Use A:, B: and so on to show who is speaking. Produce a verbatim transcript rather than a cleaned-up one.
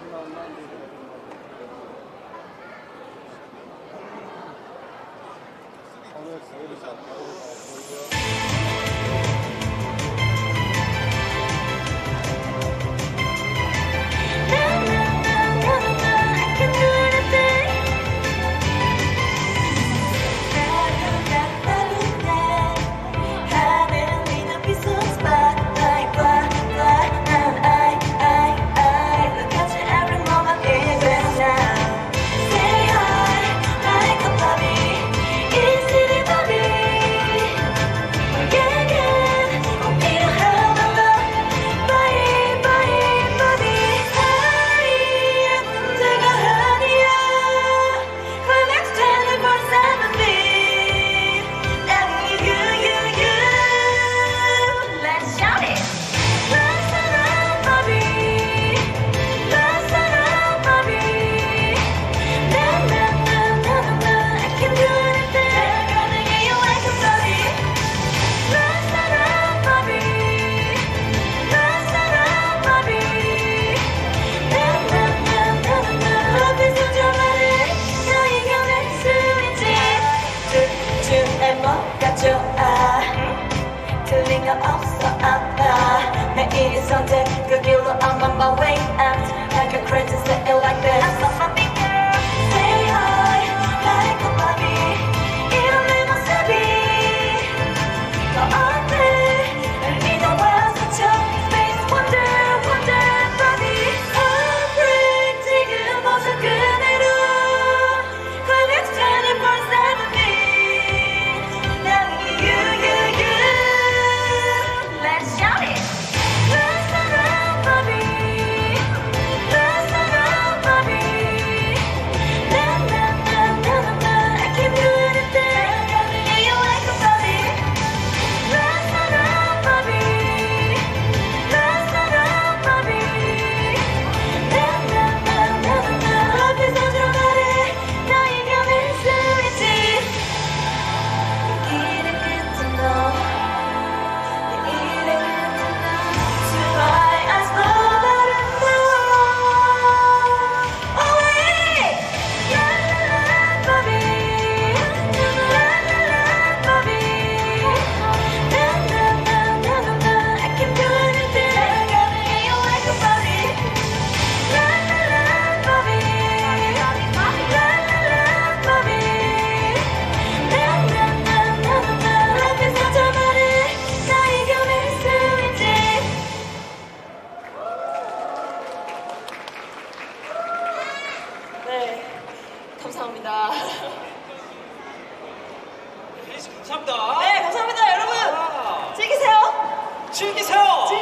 A: 매일이 선택 그 길로 I'm on my way out Like a crazy say it like this I'm on my big girl Say hi like a baby 이런 내 모습이 너 어때 날 믿어와 스쳐 Space wonder wonder body Heartbreak 지금 어서 그대로 Climax twenty-four seven beat 난 you you you Let's shout it
B: 네, 감사합니다.
C: 혜진 씨 감사합니다.